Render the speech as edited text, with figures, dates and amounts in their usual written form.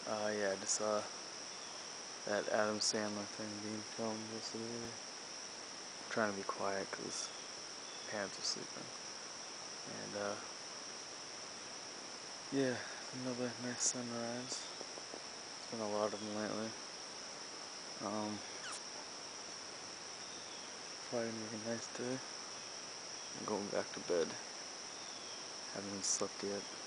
Yeah, I just saw that Adam Sandler thing being filmed yesterday. I'm trying to be quiet because parents are sleeping. And, yeah, another nice sunrise. It's been a lot of them lately. Probably gonna be a nice day. I'm going back to bed. Haven't even slept yet.